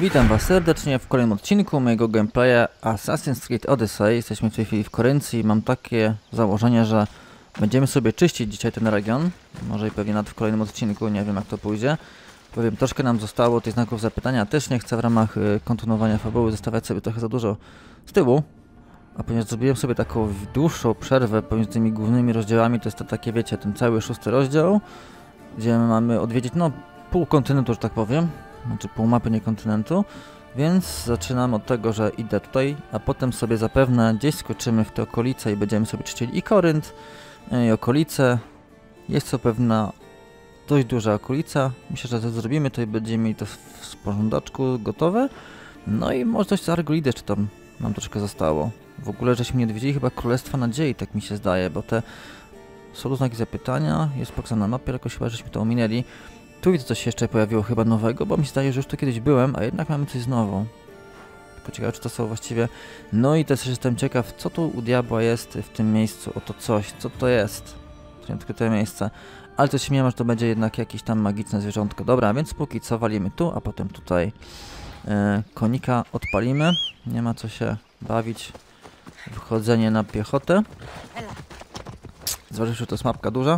Witam was serdecznie w kolejnym odcinku mojego gameplaya Assassin's Creed Odyssey. Jesteśmy w tej chwili w Koryncji i mam takie założenie, że będziemy sobie czyścić dzisiaj ten region. Może i pewnie nawet w kolejnym odcinku, nie wiem jak to pójdzie. Powiem, troszkę nam zostało tych znaków zapytania, też nie chcę w ramach kontynuowania fabuły zostawiać sobie trochę za dużo z tyłu. A ponieważ zrobiłem sobie taką dłuższą przerwę pomiędzy tymi głównymi rozdziałami, to jest to takie, wiecie, ten cały 6. rozdział, gdzie mamy odwiedzić, no, pół kontynentu, że tak powiem. Znaczy pół mapy, nie kontynentu, więc zaczynam od tego, że idę tutaj, a potem sobie zapewne gdzieś skoczymy w te okolice i będziemy sobie czyścili i Korynt, i okolice. Jest to pewna dość duża okolica, myślę, że to zrobimy, to i będziemy mieli to w porządeczku gotowe. No i może coś z Argolid jeszcze tam nam troszkę zostało. W ogóle żeśmy nie odwiedzili chyba Królestwa Nadziei, tak mi się zdaje, bo te są tu znaki zapytania, jest pokazane na mapie, jakoś chyba żeśmy to ominęli. Tu widzę, coś się jeszcze pojawiło chyba nowego, bo mi się zdaje, że już tu kiedyś byłem, a jednak mamy coś znowu. Tylko ciekawe, czy to są właściwie... No i też jestem ciekaw, co tu u diabła jest w tym miejscu, oto coś, co to jest. To nie tylko to miejsce. Ale to się miewa, że to będzie jednak jakieś tam magiczne zwierzątko. Dobra, więc póki co walimy tu, a potem tutaj konika odpalimy. Nie ma co się bawić. Wchodzenie na piechotę. Zważywszy, że to jest mapka duża.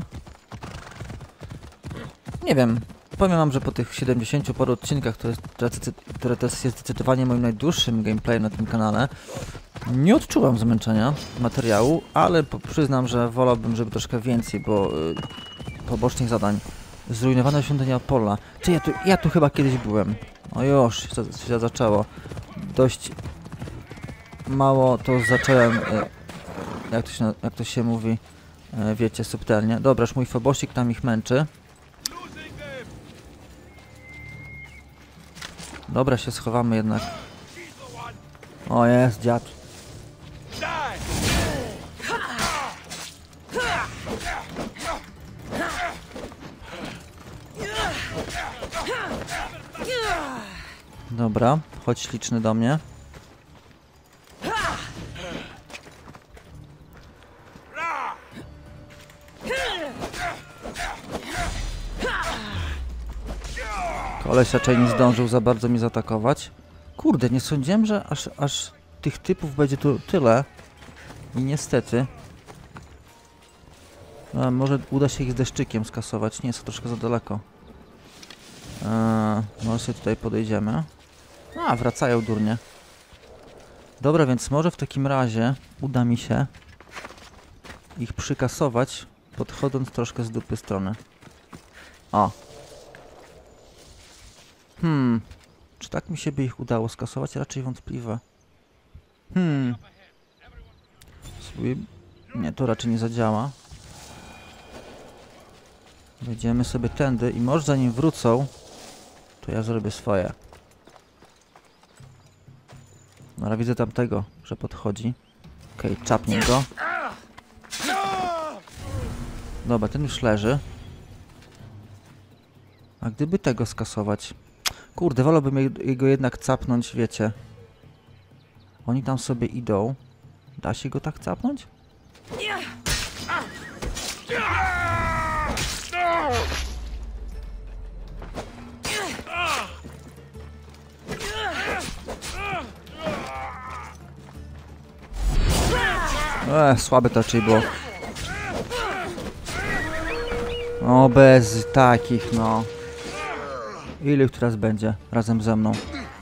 Nie wiem, powiem wam, że po tych 70 paru odcinkach, które to jest zdecydowanie moim najdłuższym gameplayem na tym kanale, nie odczuwam zmęczenia materiału, ale przyznam, że wolałbym, żeby troszkę więcej, bo pobocznych zadań. Zrujnowana świątynia Apolla. Czy ja tu chyba kiedyś byłem. O już, się zaczęło. Dość mało to zacząłem, jak to się mówi, wiecie, subtelnie. Dobra, już mój fobosik tam ich męczy. Dobra, się schowamy jednak. O, jest dziad. Dobra, chodź śliczny do mnie. Koleś raczej nie zdążył za bardzo mi zaatakować. Kurde, nie sądziłem, że aż tych typów będzie tu tyle. I niestety. Może uda się ich z deszczykiem skasować. Nie, jest to troszkę za daleko. Może sobie tutaj podejdziemy. A, wracają durnie. Dobra, więc może w takim razie uda mi się ich przykasować, podchodząc troszkę z dupy strony. O. Czy tak mi się by ich udało skasować? Raczej wątpliwe. Nie, to raczej nie zadziała. Wejdziemy sobie tędy i może zanim wrócą, to ja zrobię swoje. No ale widzę tamtego, że podchodzi. Okej, czapnę go. Dobra, ten już leży. A gdyby tego skasować... Kurde, wolałbym jego jednak capnąć, wiecie. Oni tam sobie idą. Da się go tak capnąć? Słabe to raczej było. O, bez takich, no. Ile ich teraz będzie razem ze mną?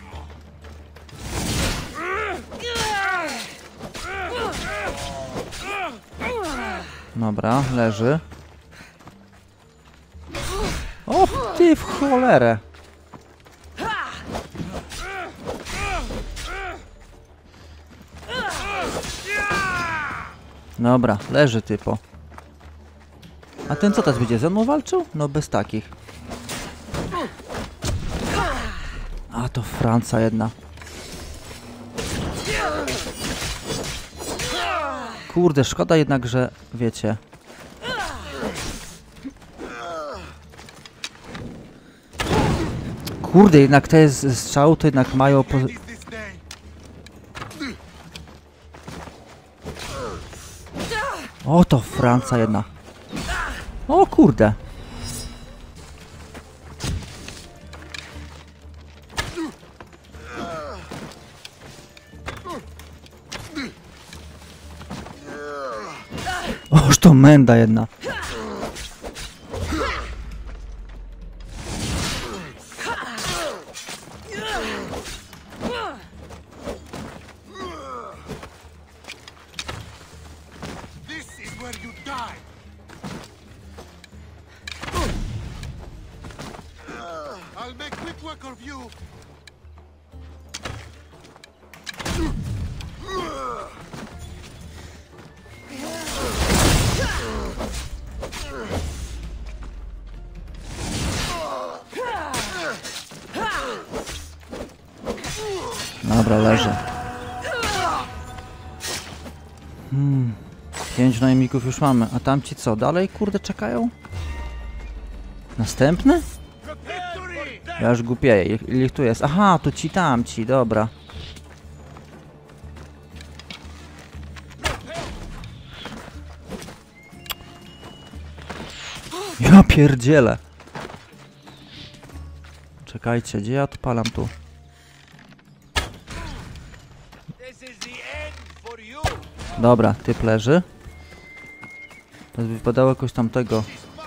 Dobra, leży. O, ty w cholerę. Dobra, leży typo. A ten co teraz będzie ze mną walczył? No bez takich. A to Franca jedna. Kurde, szkoda jednak, że wiecie. Kurde, jednak te strzały to jednak mają... O, to Franca jedna. O kurde. to menda jedna. I'll make quick work of you. Dobra, leżę. 5 najemników już mamy, a tamci co? Dalej kurde czekają? Następny? Ja już głupieję, ile ich tu jest? Aha, to ci tamci, dobra. Ja pierdzielę. Czekajcie, gdzie ja odpalam tu? Dobra, typ leży. To wypadało jakoś tamtego.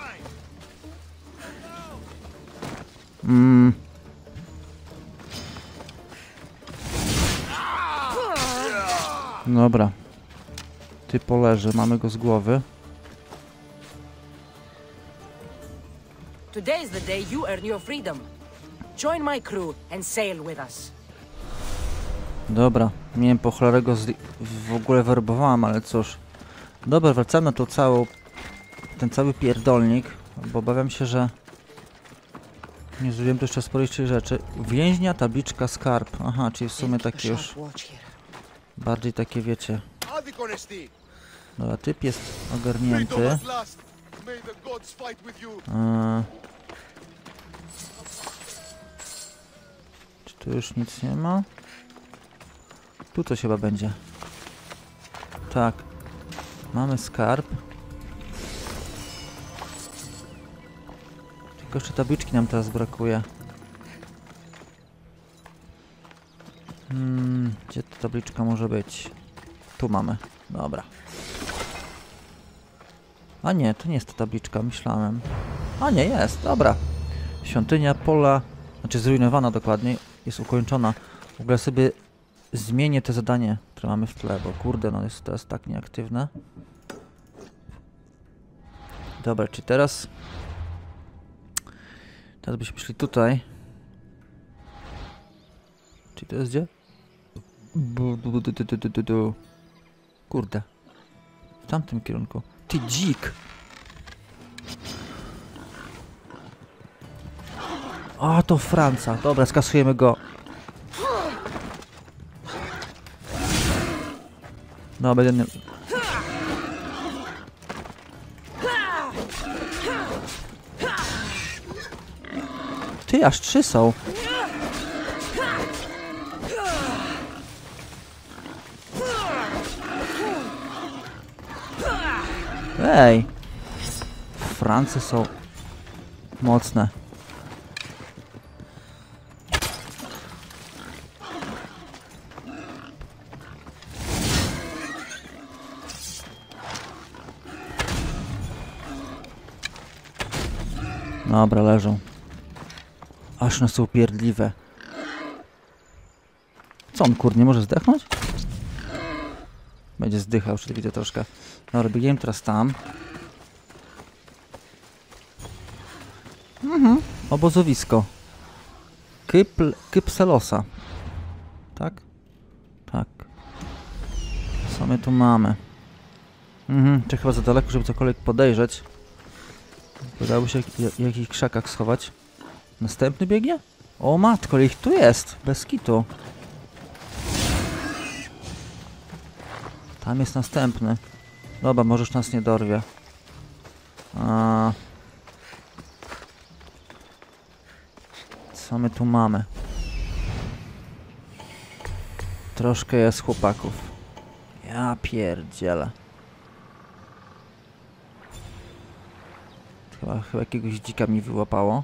Dobra. Ty poleży, mamy go z głowy. Today is the day you earn your freedom. Join my crew and sail with us. Dobra, nie wiem po cholerę go w ogóle werbowałem, ale cóż. Dobra, wracamy na to ten cały pierdolnik, bo obawiam się, że nie zrobiłem tu jeszcze sporej rzeczy. Więźnia, tabliczka, skarb. Aha, czyli w sumie takie już bardziej takie, wiecie. Dobra, typ jest ogarnięty. Czy tu już nic nie ma? Tu coś chyba będzie. Tak. Mamy skarb. Tylko jeszcze tabliczki nam teraz brakuje. Gdzie ta tabliczka może być? Tu mamy. Dobra. A nie, to nie jest ta tabliczka, myślałem. A nie, jest, dobra. Świątynia Pola, znaczy zrujnowana dokładnie, jest ukończona. W ogóle sobie zmienię te zadanie, które mamy w tle, bo kurde, no jest teraz tak nieaktywne. Dobra, czy teraz byśmy szli tutaj. Czy to jest gdzie? Kurde. W tamtym kierunku. Ty dzik! A, to Franca. Dobra, skasujemy go. No, będę... Ty, aż 3 są. Ej! Francy są mocne. Dobra, leżą. Aż one są upierdliwe. Co on, kur, nie może zdechnąć? Będzie zdychał, już widzę troszkę. Dobra, biegiem teraz tam. Obozowisko. Kypselosa. Tak? Tak. Co my tu mamy? Czy chyba za daleko, żeby cokolwiek podejrzeć. Udało się w jakichś krzakach schować. Następny biegnie? O matko, ich tu jest! Bez kitu. Tam jest następny. Dobra, możesz nas nie dorwie. Co my tu mamy? Troszkę jest chłopaków. Ja pierdzielę. Chyba jakiegoś dzika mi wyłapało.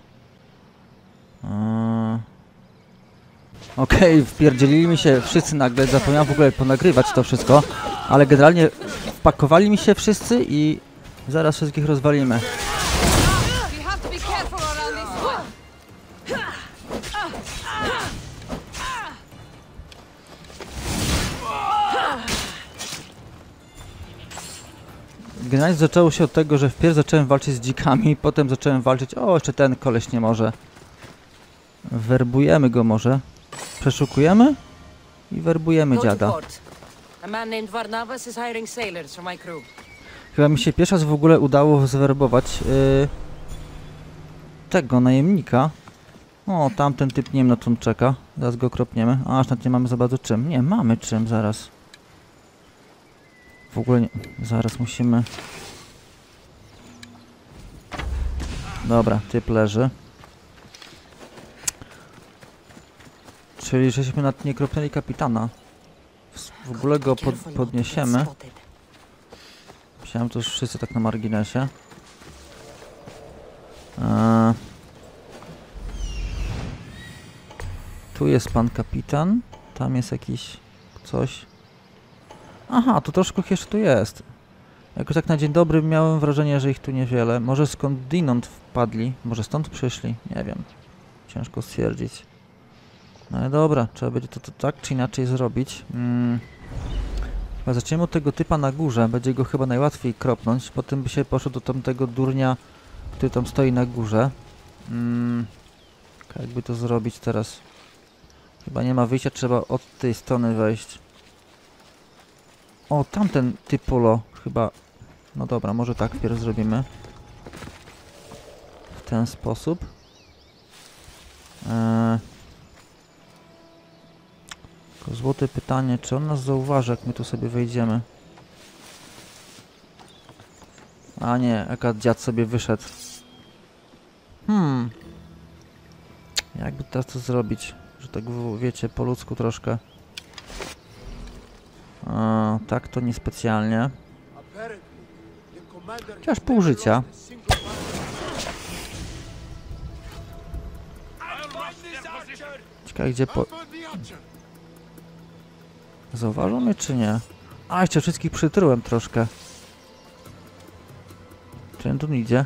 Okej, wpierdzielili mi się wszyscy nagle, zapomniałem w ogóle ponagrywać to wszystko, ale generalnie wpakowali mi się wszyscy i Zaraz wszystkich rozwalimy. We have to be careful around this one. Generalnie zaczęło się od tego, że wpierw zacząłem walczyć z dzikami, potem zacząłem walczyć... O, jeszcze ten koleś nie może. Werbujemy go może. Przeszukujemy i werbujemy Go to dziada. port. A man named Varnavas is hiring sailors for my crew. Chyba mi się pierwszy raz w ogóle udało zwerbować tego najemnika. O, tamten typ nie wiem na co on czeka. Zaraz go kropniemy. A, aż nawet nie mamy za bardzo czym. Nie, mamy czym, zaraz. W ogóle nie... Zaraz musimy... Dobra, typ leży. Czyli żeśmy nawet nie kropnęli kapitana. W ogóle go podniesiemy. Myślałem, to już wszyscy tak na marginesie. Tu jest pan kapitan. Tam jest jakiś coś. Aha, to troszkę jeszcze tu jest. Jakoś tak na dzień dobry miałem wrażenie, że ich tu niewiele. Może skądinąd wpadli? Może stąd przyszli? Nie wiem. Ciężko stwierdzić. No ale dobra, trzeba będzie to tak czy inaczej zrobić. Chyba zaczniemy od tego typa na górze. Będzie go chyba najłatwiej kropnąć. Potem by się poszedł do tamtego durnia, który tam stoi na górze. Jakby to zrobić teraz? Chyba nie ma wyjścia, trzeba od tej strony wejść. O, tamten typolo chyba... No dobra, może tak wpierw zrobimy. W ten sposób. Tylko złote pytanie, czy on nas zauważy, jak my tu sobie wejdziemy? A nie, jaka dziad sobie wyszedł. Jakby teraz to zrobić? Że tak wiecie, po ludzku troszkę. Tak to niespecjalnie. Chociaż pół życia. Ciekawe gdzie Zauważą mnie czy nie? A, jeszcze wszystkich przytrułem troszkę. Czy on tu idzie?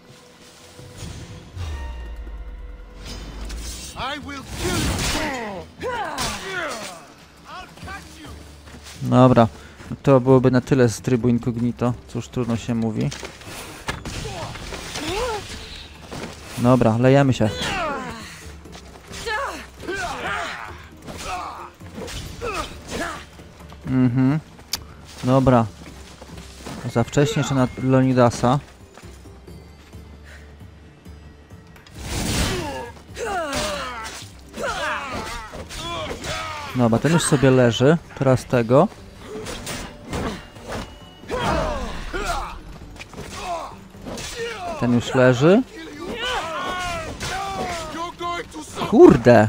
Dobra, to byłoby na tyle z trybu incognito, cóż trudno się mówi. Dobra, lejemy się. Dobra. Za wcześnie jeszcze na Leonidasa. Dobra, ten już sobie leży. Teraz tego. Ten już leży. Kurde!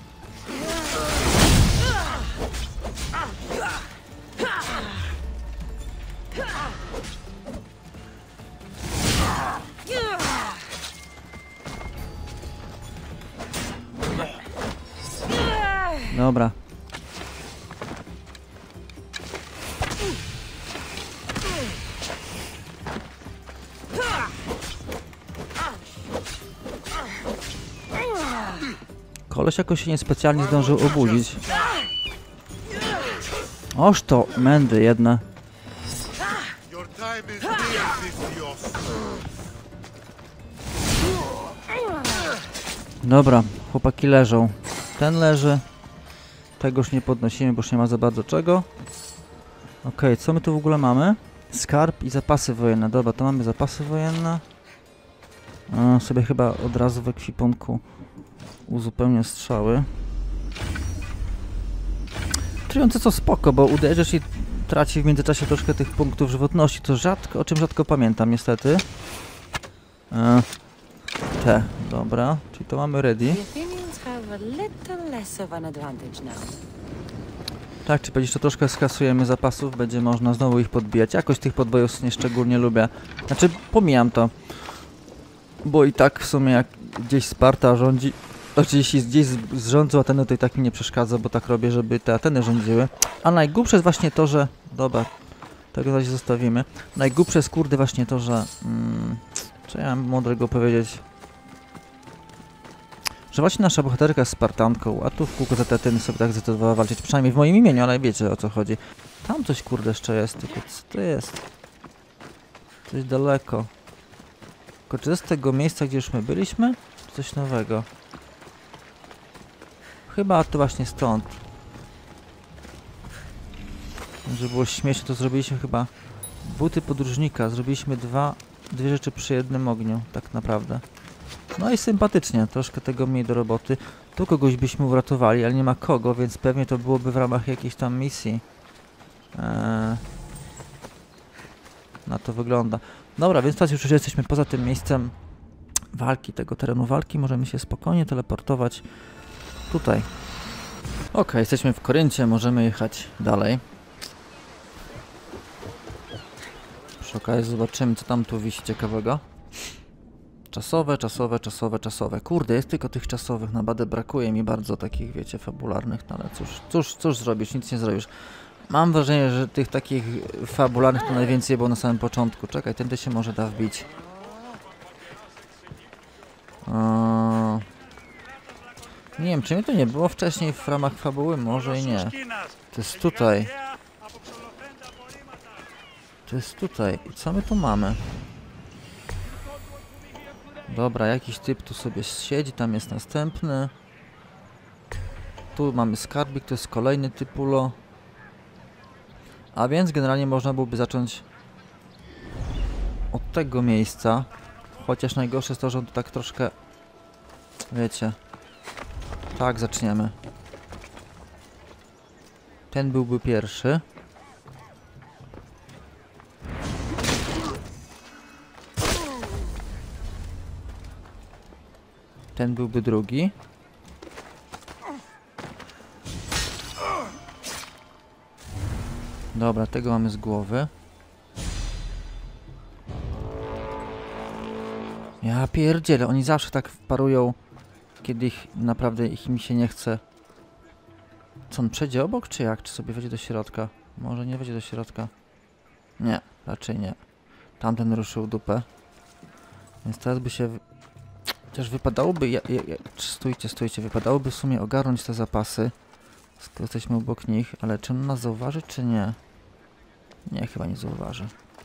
Dobra. Koleś jakoś się niespecjalnie zdążył obudzić. Oż to mędy jedne. Dobra, chłopaki leżą. Ten leży. Tego już nie podnosimy, bo już nie ma za bardzo czego. Okej, co my tu w ogóle mamy? Skarb i zapasy wojenne. Dobra, to mamy zapasy wojenne. Sobie chyba od razu w ekwipunku uzupełnię strzały. Trujące co spoko, bo uderzysz i traci w międzyczasie troszkę tych punktów żywotności, to rzadko, o czym rzadko pamiętam niestety. Dobra, czyli to mamy ready. Tak, czy jeszcze troszkę skasujemy zapasów, będzie można znowu ich podbijać. Jakoś tych podbojów nie szczególnie lubię. Znaczy, pomijam to. Bo i tak w sumie jak gdzieś Sparta rządzi, oczywiście gdzieś zrządzą Ateny, to i tak mi nie przeszkadza, bo tak robię, żeby te Ateny rządziły. A najgłupsze jest właśnie to, że... Dobra, Tego razie zostawimy. Najgłupsze jest kurde właśnie to, że... co ja mam mądrego powiedzieć? Że właśnie nasza bohaterka jest Spartanką, a tu w kółko Tetyny sobie tak zdecydowała walczyć. Przynajmniej w moim imieniu, ale wiecie o co chodzi. Tam coś kurde jeszcze jest, tylko co to jest? Coś daleko. Tylko czy to jest z tego miejsca, gdzie już my byliśmy? Czy coś nowego? Chyba to właśnie stąd. Żeby było śmiesznie, to zrobiliśmy chyba buty podróżnika. Zrobiliśmy dwie rzeczy przy jednym ogniu, tak naprawdę. No i sympatycznie, troszkę tego mniej do roboty. Tu kogoś byśmy uratowali, ale nie ma kogo, więc pewnie to byłoby w ramach jakiejś tam misji. Na to wygląda. Dobra, więc teraz już jesteśmy poza tym miejscem walki, tego terenu walki. Możemy się spokojnie teleportować tutaj. Ok, jesteśmy w Koryncie, możemy jechać dalej. Przy okazji zobaczymy, co tam tu wisi ciekawego. Czasowe. Kurde, jest tylko tych czasowych, naprawdę brakuje mi bardzo takich, wiecie, fabularnych, no ale cóż zrobisz, nic nie zrobisz. Mam wrażenie, że tych takich fabularnych to najwięcej było na samym początku. Czekaj, tędy się może da wbić. Nie wiem, czy mnie to nie było wcześniej w ramach fabuły, może i nie. To jest tutaj. To jest tutaj. I co my tu mamy? Dobra, jakiś typ tu sobie siedzi, tam jest następny. Tu mamy skarbik, to jest kolejny typulo. A więc generalnie można byłoby zacząć od tego miejsca. Chociaż najgorsze jest to, że on tu tak troszkę... Wiecie. Tak, zaczniemy. Ten byłby pierwszy. Ten byłby drugi. Dobra, tego mamy z głowy. Ja pierdzielę, oni zawsze tak wparują, kiedy naprawdę mi się nie chce. Co, on przejdzie obok, czy jak? Czy sobie wejdzie do środka? Może nie wejdzie do środka. Nie, raczej nie. Tamten ruszył dupę. Więc teraz by się... Chociaż wypadałoby... Stójcie. Wypadałoby w sumie ogarnąć te zapasy. Skoro jesteśmy obok nich. Ale czy on nas zauważy, czy nie? Nie, chyba nie zauważy.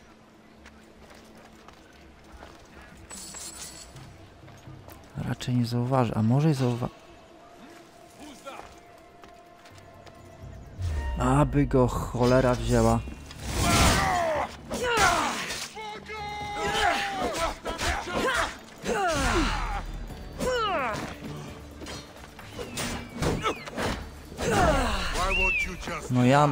Raczej nie zauważy. A może i zauważy... Aby go cholera wzięła. No ja...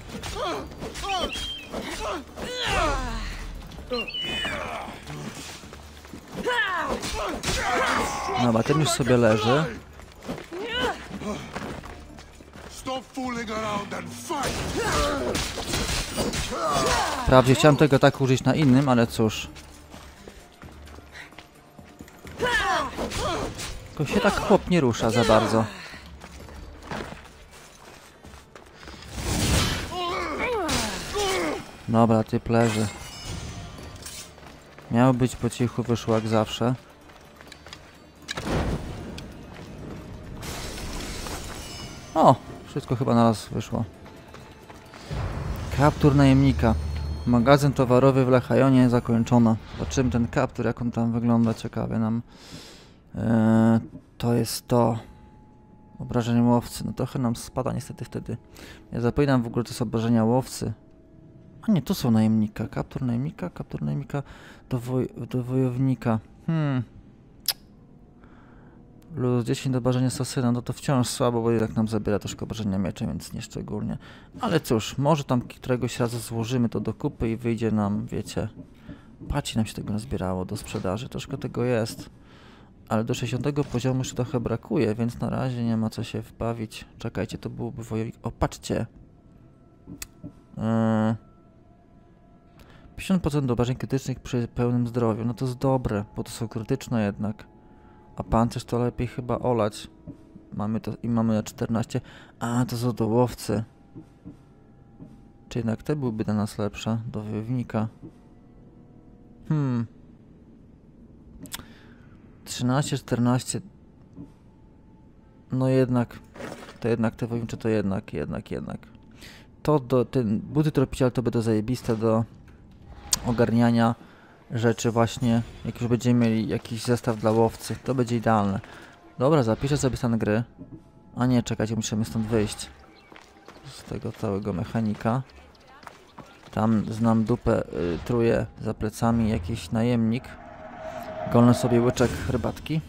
Dobra, ten już sobie leży. Wprawdzie chciałem tego tak użyć na innym, ale cóż. Tylko się tak chłop nie rusza za bardzo. Dobra, typ leży. Miało być po cichu, wyszło jak zawsze. O! Wszystko chyba naraz wyszło. Kaptur najemnika. Magazyn towarowy w Lechajonie zakończono. Zobaczymy ten kaptur, jak on tam wygląda. Ciekawie nam. To jest to. Obrażenie łowcy. No trochę nam spada niestety wtedy. Ja zapominam w ogóle, to są obrażenia łowcy. A nie, tu są najemnika. Kaptur najemnika do wojownika. Plus 10 do obrażenia asasyna, no to wciąż słabo, bo jednak nam zabiera troszkę obrażenia mieczem, więc nie szczególnie. Ale cóż, może tam któregoś razu złożymy to do kupy i wyjdzie nam, wiecie... Paci nam się tego nazbierało do sprzedaży, troszkę tego jest. Ale do 60 poziomu już trochę brakuje, więc na razie nie ma co się wbawić. Czekajcie, to byłoby wojownik... O, patrzcie! 50% do obrażeń krytycznych przy pełnym zdrowiu, no to jest dobre, bo to są krytyczne jednak. A pancerz to lepiej chyba olać. Mamy to i mamy na 14. A, to są do łowcy. Czy jednak te byłyby dla nas lepsze do wojownika? 13, 14. No jednak. To jednak te wojownicze to jednak. To ten buty tropiciel to będą zajebiste do ogarniania rzeczy właśnie. Jak już będziemy mieli jakiś zestaw dla łowcy, to będzie idealne. Dobra, zapiszę sobie stan gry. A nie, czekajcie, musimy stąd wyjść. Z tego całego mechanika. Tam znam dupę, truje za plecami jakiś najemnik. Golnę sobie łyczek herbatki.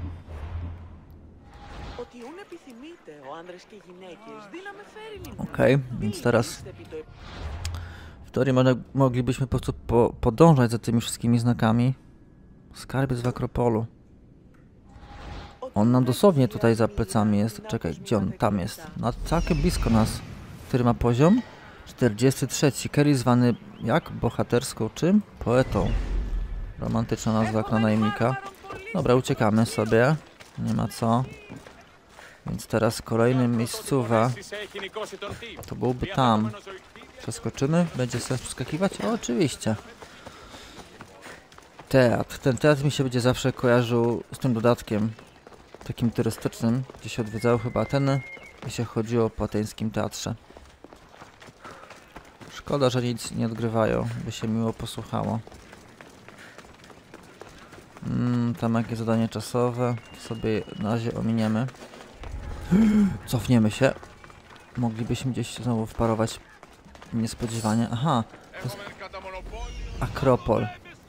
Okej, więc teraz w teorii moglibyśmy po prostu podążać za tymi wszystkimi znakami. Skarbiec w Akropolu. On nam dosłownie tutaj za plecami jest. Czekaj, gdzie on? Tam jest. Całkiem blisko nas. Który ma poziom? 43. Kerry zwany jak? Bohaterską czym? Poetą. Romantyczna nazwa jak na najemnika. Dobra, uciekamy sobie. Nie ma co. Więc teraz kolejny miejscowa. To byłby tam. Przeskoczymy? Będzie sens przeskakiwać? O, oczywiście. Teatr. Ten teatr mi się będzie zawsze kojarzył z tym dodatkiem. Takim turystycznym, gdzie się odwiedzały chyba Ateny i się chodziło po ateńskim teatrze. Szkoda, że nic nie odgrywają, by się miło posłuchało. Tam jakieś zadanie czasowe, to sobie na razie ominiemy. Cofniemy się. Moglibyśmy gdzieś znowu wparować niespodziewanie. Aha, to jest Akropol.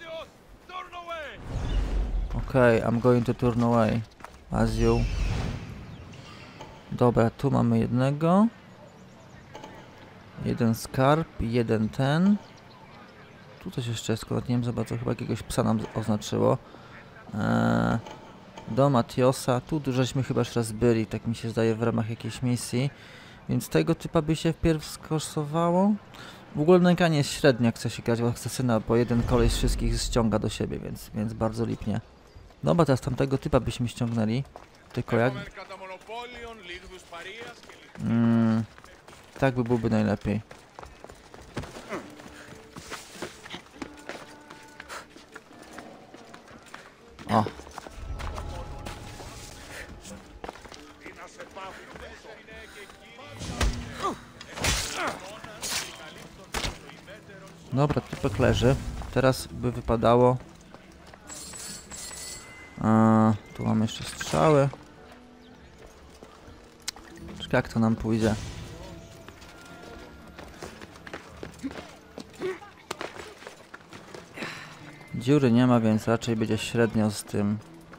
Okej, I'm going to turn away. As you. Dobra, tu mamy jednego. Jeden skarb, jeden ten. Tu coś jeszcze jest, nie wiem za bardzo, chyba jakiegoś psa nam oznaczyło. Do Matiosa. Tu żeśmy chyba już raz byli, tak mi się zdaje, w ramach jakiejś misji. Więc tego typa by się wpierw skosowało. W ogóle nękanie jest średnio, jak chce się grać w Asesyna, bo jeden koleś wszystkich ściąga do siebie, więc bardzo lipnie. Dobra, teraz tamtego typa byśmy ściągnęli. Tylko jak... tak by byłoby najlepiej. O. Dobra, typek leży. Teraz by wypadało... tu mamy jeszcze strzały. Czekaj, jak to nam pójdzie. Dziury nie ma, więc raczej będzie średnio z tym.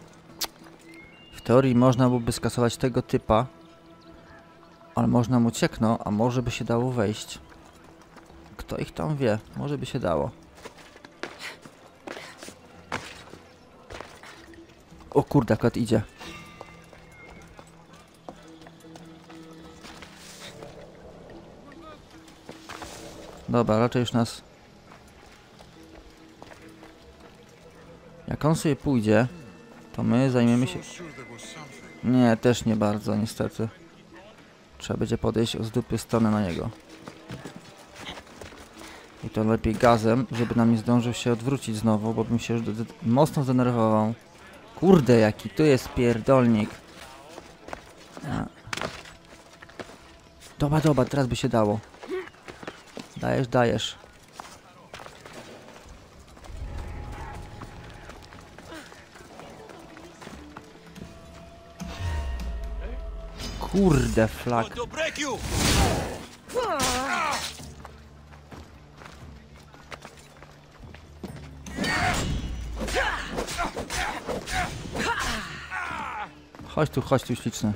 W teorii można byłoby skasować tego typa. Ale można mu cieknąć, a może by się dało wejść. Kto ich tam wie? Może by się dało. O kurde, akurat idzie. Dobra, raczej już nas... Jak on sobie pójdzie, to my zajmiemy się... Nie, też nie bardzo, niestety. Trzeba będzie podejść z dupy strony na niego. I to lepiej gazem, żeby nam nie zdążył się odwrócić znowu, bo bym się już mocno zdenerwował. Kurde, jaki tu jest pierdolnik. Dobra, dobra, teraz by się dało. Dajesz, dajesz. Kurde, flak. Chodź tu, śliczny.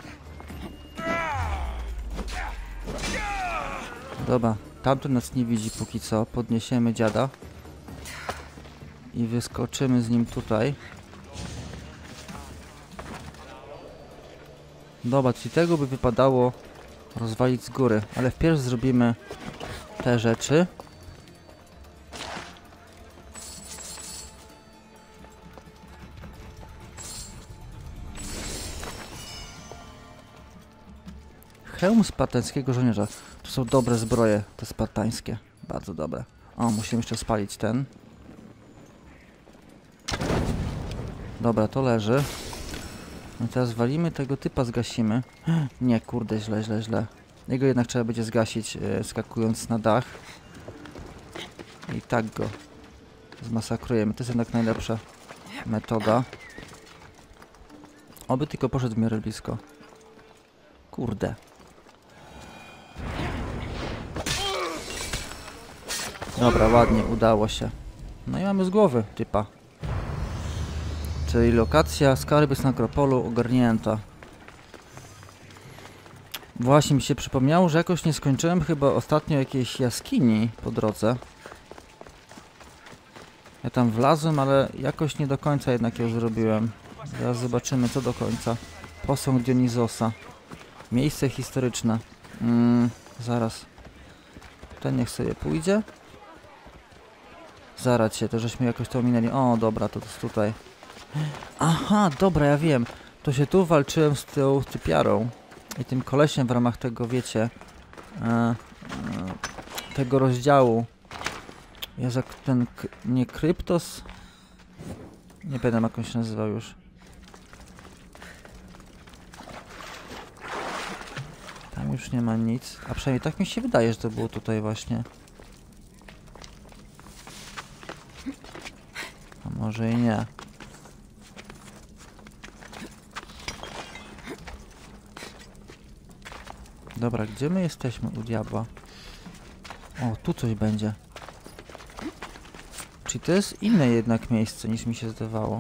Dobra, tamten nas nie widzi póki co. Podniesiemy dziada. I wyskoczymy z nim tutaj. Dobra, czyli tego by wypadało rozwalić z góry. Ale wpierw zrobimy te rzeczy. Hełm spartańskiego żołnierza. To są dobre zbroje, te spartańskie. Bardzo dobre. O, musimy jeszcze spalić ten. Dobra, to leży. No teraz walimy tego typa, zgasimy. Nie, kurde, źle. Jego jednak trzeba będzie zgasić, skakując na dach. I tak go zmasakrujemy. To jest jednak najlepsza metoda. Oby tylko poszedł w miarę blisko. Kurde. Dobra, ładnie, udało się. No i mamy z głowy typa. Czyli lokacja skarby z nekropolu ogarnięta. Właśnie mi się przypomniało, że jakoś nie skończyłem chyba ostatnio jakiejś jaskini po drodze. Ja tam wlazłem, ale jakoś nie do końca jednak ją zrobiłem. Zaraz zobaczymy co do końca. Posąg Dionizosa. Miejsce historyczne. Zaraz. Ten niech sobie pójdzie. Zaraz się, to żeśmy jakoś to ominęli. O, dobra, to jest tutaj. Aha, dobra, ja wiem. To się tu walczyłem z tą typiarą. I tym kolesiem w ramach tego, wiecie... tego rozdziału. Jest jak ten... nie Kryptos? Nie pamiętam jak on się nazywał już. Tam już nie ma nic. A przynajmniej tak mi się wydaje, że to było tutaj właśnie. A może i nie. Dobra, gdzie my jesteśmy u diabła? O, tu coś będzie. Czyli to jest inne jednak miejsce niż mi się zdawało.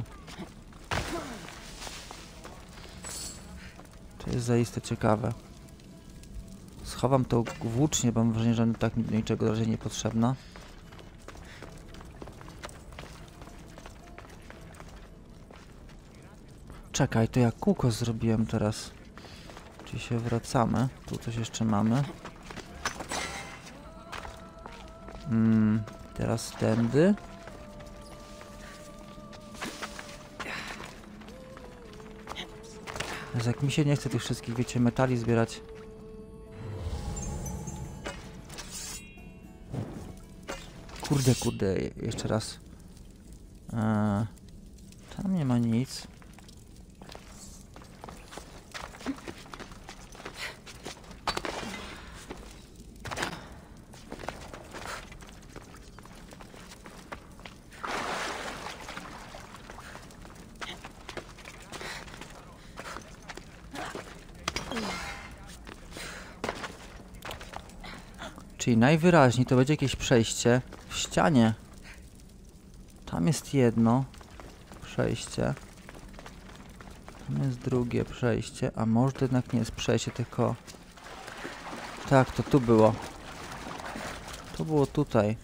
To jest zaiste ciekawe. Schowam tą włócznię, bo mam wrażenie, że ona tak mi do niczego raczej niepotrzebna. Czekaj, to ja kółko zrobiłem teraz. Czyli się wracamy. Tu coś jeszcze mamy. Teraz tędy. Jak mi się nie chce tych wszystkich, wiecie, metali zbierać. Kurde, jeszcze raz. Tam nie ma nic. Czyli najwyraźniej to będzie jakieś przejście w ścianie. Tam jest jedno przejście. Tam jest drugie przejście. A może to jednak nie jest przejście, tylko... Tak, to tu było. To było tutaj.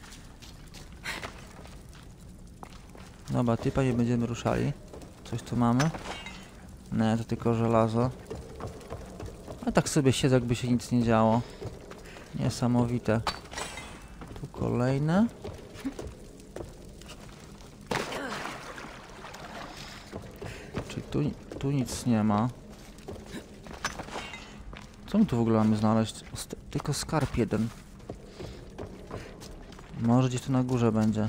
Dobra, typa nie będziemy ruszali. Coś tu mamy? Nie, to tylko żelazo. A tak sobie siedzę, jakby się nic nie działo. Niesamowite. Tu kolejne. Czyli tu nic nie ma. Co my tu w ogóle mamy znaleźć? Tylko skarb jeden. Może gdzieś tu na górze będzie.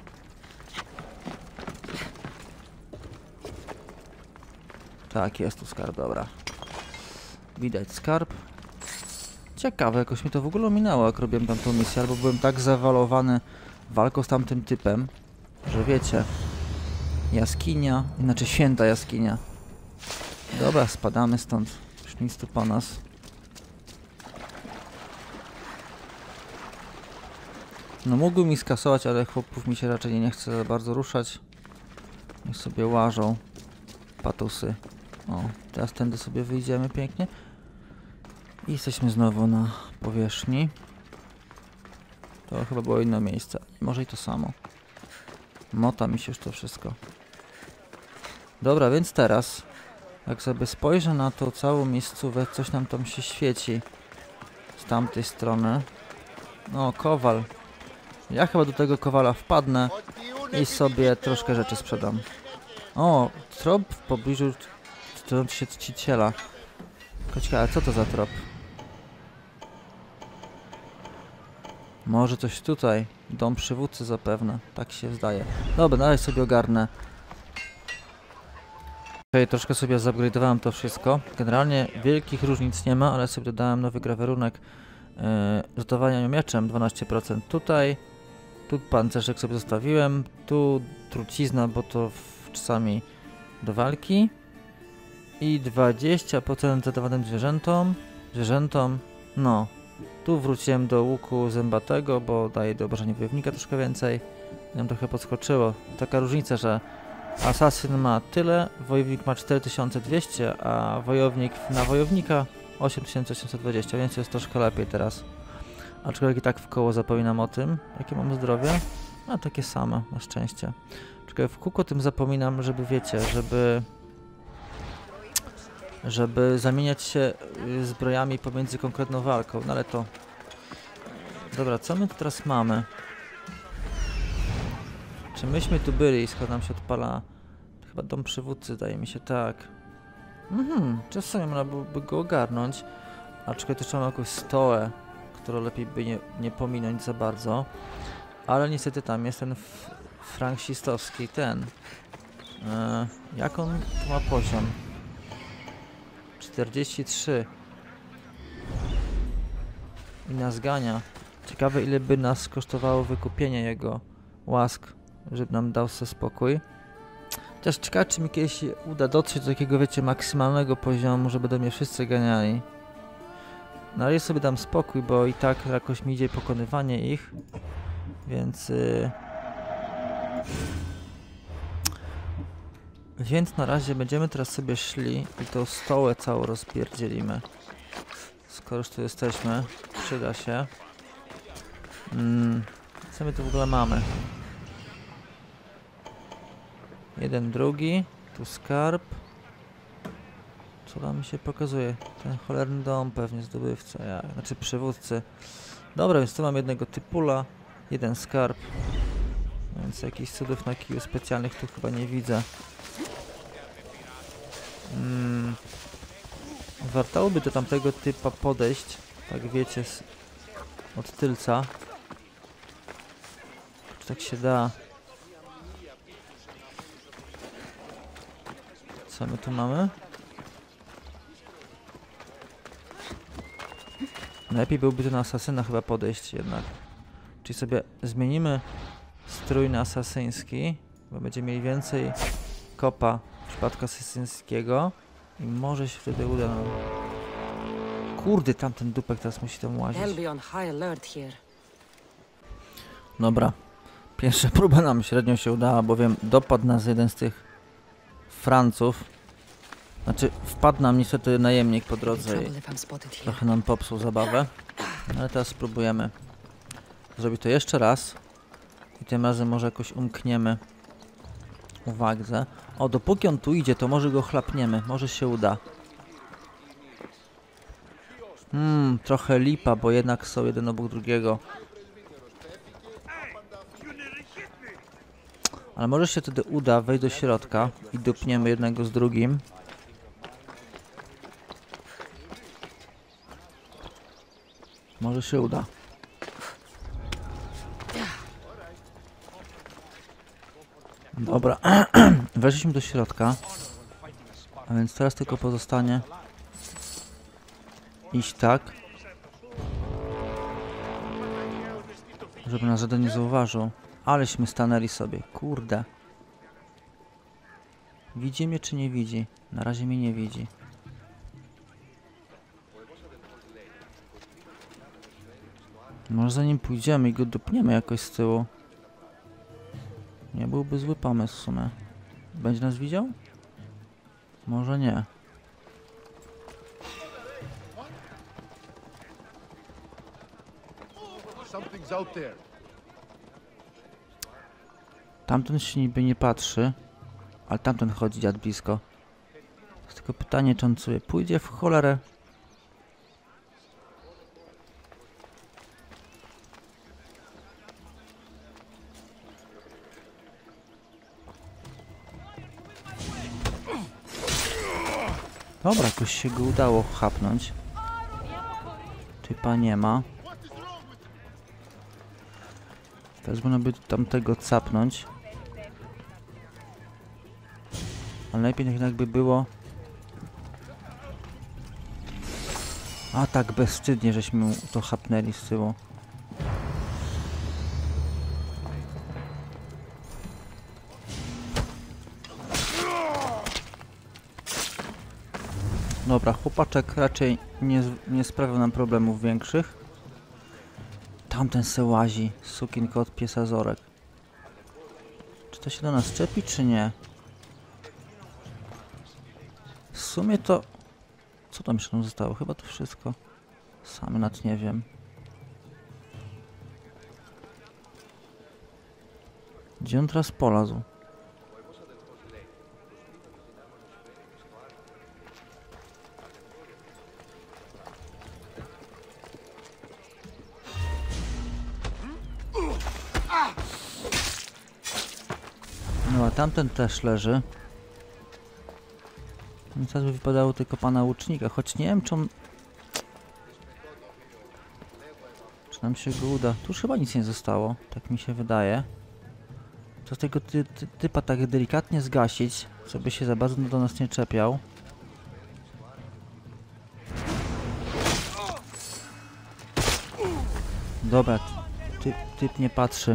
Tak, jest tu skarb, dobra. Widać skarb. Ciekawe, jakoś mi to w ogóle ominęło, jak robiłem tamtą misję, albo byłem tak zawalowany walką z tamtym typem, że wiecie, jaskinia, znaczy święta jaskinia. Dobra, spadamy stąd, już nic tu po nas. No mógłbym mi skasować, ale chłopów mi się raczej nie chce za bardzo ruszać. Niech sobie łażą patusy. O, teraz tędy sobie wyjdziemy pięknie. I jesteśmy znowu na powierzchni. To chyba było inne miejsce. Może i to samo. Mota mi się już to wszystko. Dobra, więc teraz, jak sobie spojrzę na tą całą miejscówę, coś nam tam się świeci z tamtej strony. O, kowal. Ja chyba do tego kowala wpadnę i sobie troszkę rzeczy sprzedam. O, trop w pobliżu czciciela. Ciekawe, co to za trop? Może coś tutaj. Dom przywódcy zapewne. Tak się zdaje. Dobra, dalej sobie ogarnę. Okej, troszkę sobie zupgrade'owałem to wszystko. Generalnie wielkich różnic nie ma, ale sobie dodałem nowy grawerunek rzutowania mieczem 12%. Tutaj, tu pancerzek sobie zostawiłem, tu trucizna, bo to czasami do walki. I 20% zadawanym zwierzętom. No, tu wróciłem do łuku zębatego, bo daje do obrażenia wojownika troszkę więcej. Nam trochę podskoczyło. Taka różnica, że asasyn ma tyle, wojownik ma 4200, a wojownik na wojownika 8820, więc jest troszkę lepiej teraz. Aczkolwiek i tak w koło zapominam o tym, jakie mam zdrowie. A takie same, na szczęście. Aczkolwiek w kółko tym zapominam, żeby wiecie, żeby zamieniać się zbrojami pomiędzy konkretną walką, no ale to... Dobra, co my tu teraz mamy? Czy myśmy tu byli, skoro nam się odpala... Chyba dom przywódcy, zdaje mi się, tak. Czasami można byłoby go ogarnąć. Aczkolwiek też mamy jakąś stołę, którą lepiej by nie pominąć za bardzo. Ale niestety tam jest ten franksistowski, ten... jak on tu ma poziom? 43. I nas gania. Ciekawe, ile by nas kosztowało wykupienie jego łask, żeby nam dał sobie spokój. Chociaż ciekawe, czy mi kiedyś się uda dotrzeć do takiego, wiecie, maksymalnego poziomu, żeby do mnie wszyscy ganiali. No ale sobie dam spokój, bo i tak jakoś mi idzie pokonywanie ich. Więc... Więc na razie będziemy teraz sobie szli i tą stołę całą rozpierdzielimy. Skoro już tu jesteśmy, przyda się. Co my tu w ogóle mamy? Jeden, drugi. Tu skarb. Co tam mi się pokazuje? Ten cholerny dom pewnie zdobywca, znaczy przywódcy. Dobra, więc tu mam jednego typula, jeden skarb. Więc jakichś cudów na kiju specjalnych tu chyba nie widzę. Wartałoby do tamtego typa podejść, tak wiecie, od tylca. Czy tak się da? Co my tu mamy? Najlepiej byłoby tu na asasyna chyba podejść jednak. Czyli sobie zmienimy strój na asasyński, bo będziemy mieli więcej kopa w przypadku asasyńskiego i może się wtedy uda nam... Kurde, tamten dupek teraz musi tam łazić. Dobra. Pierwsza próba nam średnio się udała, bowiem dopadł nas jeden z tych Franców. Znaczy, wpadł nam niestety najemnik po drodze i trochę nam popsuł zabawę. Ale teraz spróbujemy zrobić to jeszcze raz. I tym razem może jakoś umkniemy uwadze. O, dopóki on tu idzie, to może go chlapniemy. Może się uda. Trochę lipa, bo jednak są jeden obok drugiego. Ale może się wtedy uda wejść do środka i dupniemy jednego z drugim. Może się uda. Dobra, weszliśmy do środka. A więc teraz tylko pozostanie iść tak, żeby nas żaden nie zauważył. Aleśmy stanęli sobie, kurde. Widzi mnie czy nie widzi? Na razie mnie nie widzi. Może zanim pójdziemy i go dupniemy jakoś z tyłu. Nie byłby zły pomysł w sumie. Będzie nas widział? Może nie. Tamten się niby nie patrzy, ale tamten chodzi dziad blisko. Jest tylko pytanie, czy on sobie pójdzie w cholerę. Dobra, jakoś się go udało chapnąć. Typa nie ma. Teraz można by tamtego capnąć. Ale lepiej jednak by było... A tak bezwstydnie, żeśmy to chapnęli z tyłu. Dobra, chłopaczek raczej nie sprawiał nam problemów większych. Tamten se łazi, sukinko od piesa Zorek. Czy to się do nas czepi, czy nie? W sumie to... Co tam jeszcze nam zostało? Chyba to wszystko. Sam nawet nie wiem. Gdzie on teraz polazł? No a tamten też leży. I teraz by wypadało tylko pana łucznika, choć nie wiem, czy on... Czy nam się go uda. Tu już chyba nic nie zostało, tak mi się wydaje. To tego typa tak delikatnie zgasić, żeby się za bardzo do nas nie czepiał. Dobra, typ nie patrzy.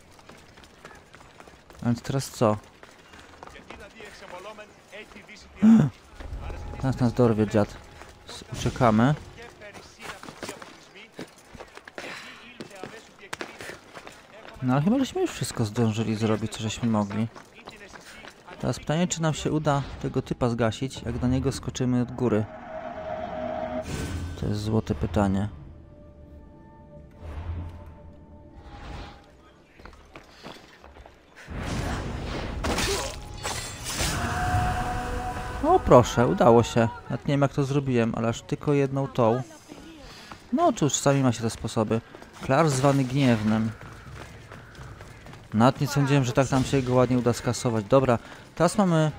A więc teraz co? Teraz nas dorwie dziad. Uciekamy. No ale chyba żeśmy już wszystko zdążyli zrobić, co żeśmy mogli. Teraz pytanie, czy nam się uda tego typa zgasić, jak na niego skoczymy od góry. To jest złote pytanie. O proszę, udało się. Nawet nie wiem jak to zrobiłem, ale aż tylko jedną tą. No cóż, czasami ma się te sposoby. Klar zwany gniewnym. Nawet nie sądziłem, że tak nam się go ładnie uda skasować. Dobra, teraz mamy...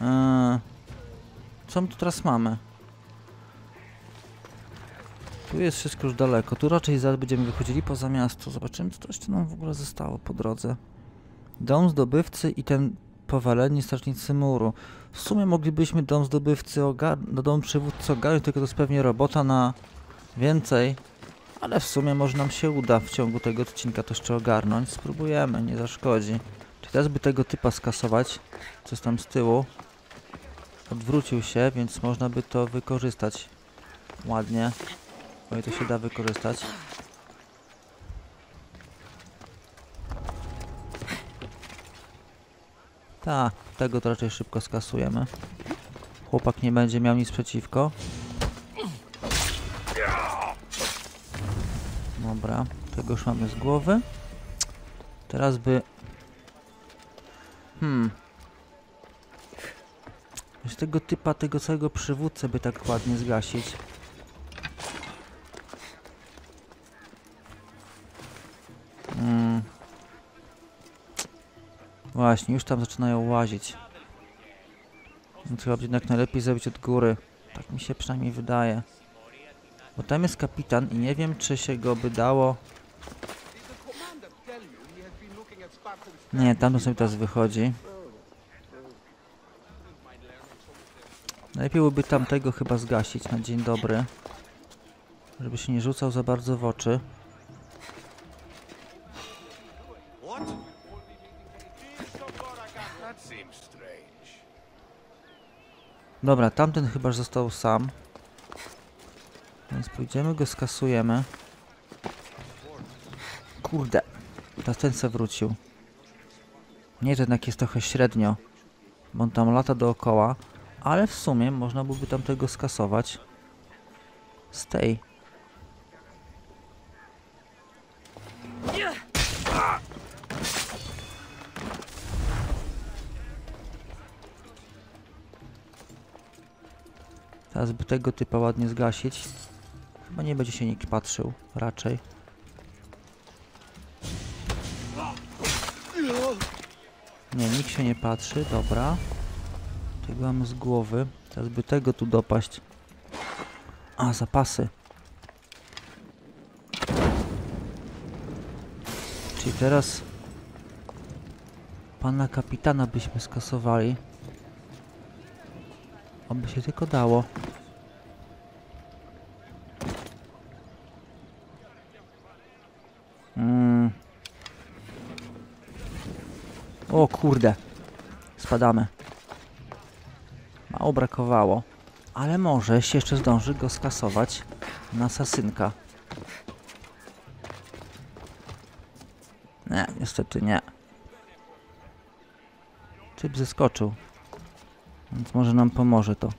co my tu teraz mamy? Tu jest wszystko już daleko. Tu raczej zaraz będziemy wychodzili poza miasto. Zobaczymy, co to jeszcze nam w ogóle zostało po drodze. Dom zdobywcy i ten powaleni strażnicy muru. W sumie moglibyśmy dom zdobywcy dom przywódcy ogarnąć, tylko to jest pewnie robota na więcej. Ale w sumie może nam się uda w ciągu tego odcinka to jeszcze ogarnąć. Spróbujemy, nie zaszkodzi. Czyli teraz by tego typa skasować, co jest tam z tyłu. Odwrócił się, więc można by to wykorzystać ładnie. Bo i to się da wykorzystać. Tak, tego to raczej szybko skasujemy. Chłopak nie będzie miał nic przeciwko. Dobra, tego już mamy z głowy. Teraz by... Z tego typa, tego całego przywódcę by tak ładnie zgasić. Właśnie, już tam zaczynają łazić. Więc chyba jednak najlepiej zrobić od góry. Tak mi się przynajmniej wydaje. Bo tam jest kapitan i nie wiem, czy się go by dało... Nie, tam sobie teraz wychodzi. Najlepiej byłoby tamtego chyba zgasić na dzień dobry. Żeby się nie rzucał za bardzo w oczy. Dobra, tamten chyba został sam. Więc pójdziemy, go skasujemy. Kurde. Teraz ten se wrócił. Nie, to jednak jest trochę średnio. Bo on tam lata dookoła. Ale w sumie można byłoby tamtego skasować. Z tej. Teraz by tego typa ładnie zgasić. Chyba nie będzie się nikt patrzył, raczej. Nie, nikt się nie patrzy, dobra. Tego mamy z głowy. Teraz by tego tu dopaść. A, zapasy. Czyli teraz pana kapitana byśmy skasowali. Oby się tylko dało. O kurde. Spadamy. Mało brakowało. Ale może się jeszcze zdąży go skasować na asasynka. Nie, niestety nie. Typ zeskoczył. Więc może nam pomoże to.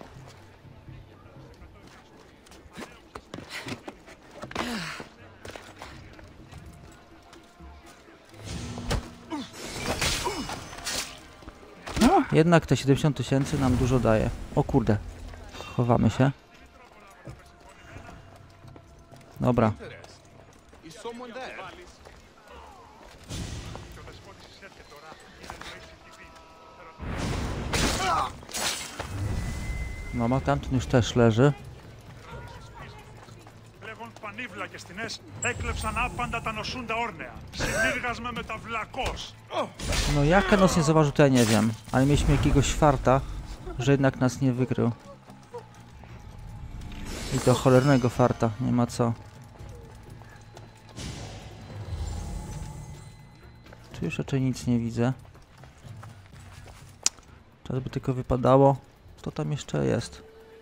No, jednak te 70 000 nam dużo daje. O kurde. Chowamy się. Dobra. Is someone there? No, tamten już też leży. Πανίβλακες τινές έκλεψαν άπαντα τα νοσούντα όρνεα. Συνήργασμα με τα βλακός. No jak nas nie zauważył, to ja nie wiem. Ale mieliśmy jakiegoś farta, że jednak nas nie wykrył. I to cholernego farta, nie ma co. Tu już raczej nic nie widzę. Teraz by tylko wypadało. Co tam jeszcze jest?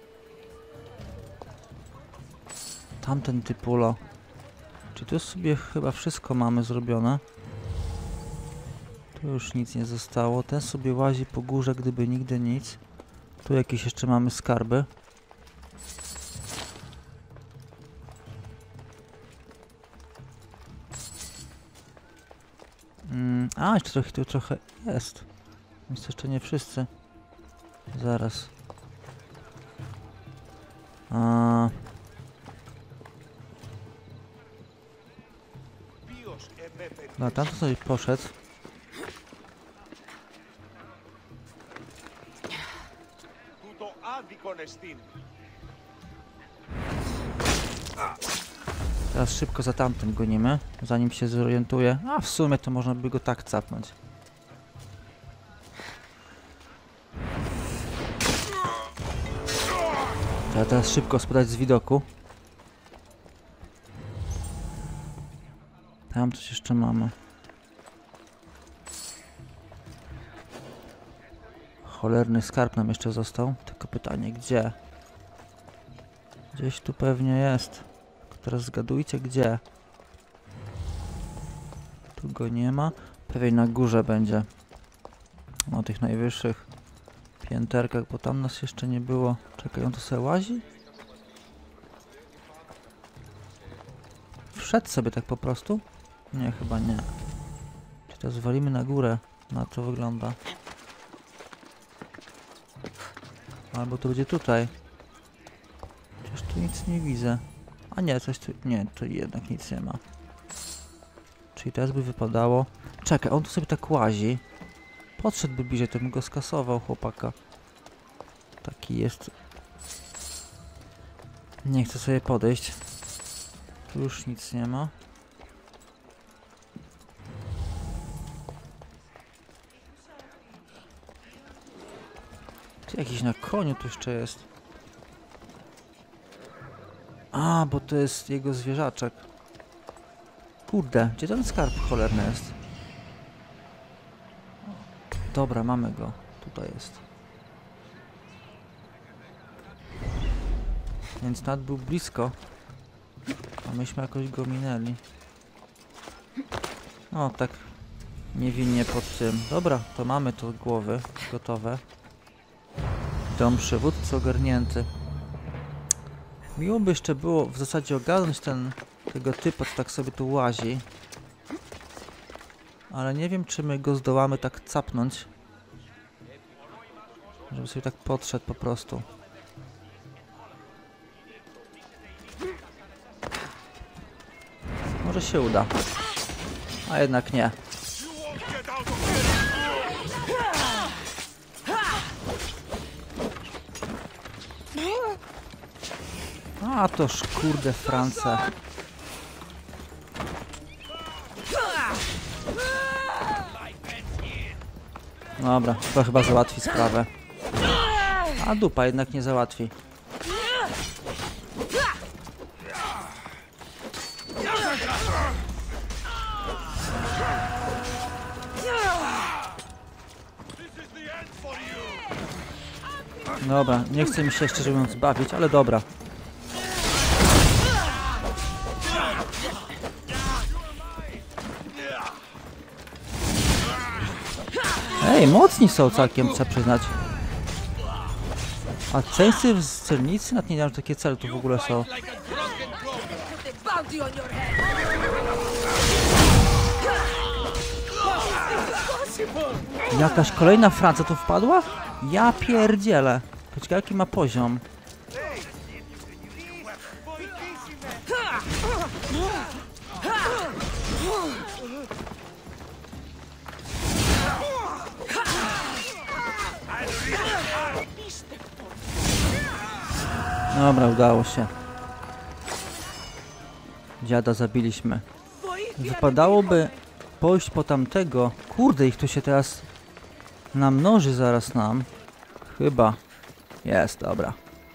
Tamten typulo. Czy tu sobie chyba wszystko mamy zrobione? Tu już nic nie zostało. Ten sobie łazi po górze, gdyby nigdy nic. Tu jakieś jeszcze mamy skarby. A, jeszcze tu trochę jest. Więc jeszcze nie wszyscy. Zaraz. No, tam to sobie poszedł. Teraz szybko za tamtym gonimy, zanim się zorientuje. A w sumie to można by go tak capnąć. Trzeba teraz szybko spadać z widoku. Tam coś jeszcze mamy. Cholerny skarb nam jeszcze został. Tylko pytanie, gdzie? Gdzieś tu pewnie jest. Teraz zgadujcie, gdzie. Tu go nie ma. Pewnie na górze będzie. Na tych najwyższych pięterkach, bo tam nas jeszcze nie było. Czekaj, on tu sobie łazi? Wszedł sobie tak po prostu? Nie, chyba nie. Czy to zwalimy na górę? Na to wygląda. Albo to będzie tutaj. Przecież tu nic nie widzę. A nie, coś tu... Nie, tu jednak nic nie ma. Czyli teraz by wypadało... Czekaj, on tu sobie tak łazi. Podszedłby bliżej, to bym go skasował, chłopaka. Taki jest... Nie chcę sobie podejść. Tu już nic nie ma. Ty jakiś na koniu tu jeszcze jest. A, bo to jest jego zwierzaczek. Kurde, gdzie ten skarb cholerny jest? Dobra, mamy go. Tutaj jest. Więc nad był blisko. A myśmy jakoś go minęli. O, tak niewinnie pod tym. Dobra, to mamy to głowy gotowe. Dom przywódcy ogarnięty. Miło by jeszcze było w zasadzie ogarnąć tego typa, co tak sobie tu łazi. Ale nie wiem, czy my go zdołamy tak capnąć. Żeby sobie tak podszedł po prostu. Może się uda. A jednak nie. A toż kurde France. Dobra, to chyba załatwi sprawę. A dupa jednak nie załatwi. Dobra, nie chcę mi się szczerze mówiąc bawić, ale dobra. Ej, mocni są całkiem, trzeba przyznać. A ceńcy z celnicy? Nawet nie wiem, że takie cele tu w ogóle są. Bounty on your head! Jakaś kolejna Francja tu wpadła? Ja pierdzielę. Poczekaj, jaki ma poziom. Dobra, udało się. Dziada zabiliśmy. Wypadałoby pójść po tamtego. Kurde, ich tu się teraz namnoży zaraz nam. Chyba. Jest, dobra.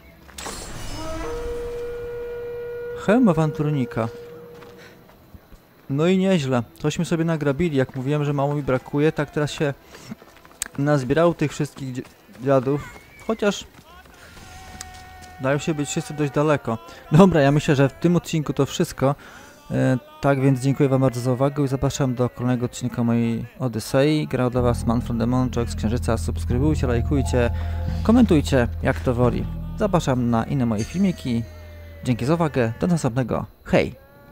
Hełm awanturnika. No i nieźle. Tośmy sobie nagrabili. Jak mówiłem, że mało mi brakuje, tak teraz się nazbierało tych wszystkich dziadów. Chociaż dają się być wszyscy dość daleko. Dobra, ja myślę, że w tym odcinku to wszystko. Tak więc dziękuję wam bardzo za uwagę i zapraszam do kolejnego odcinka mojej Odysei. Grał dla was Manfred Demonczak z Księżyca. Subskrybujcie, lajkujcie, komentujcie jak to woli. Zapraszam na inne moje filmiki. Dzięki za uwagę, do następnego. Hej!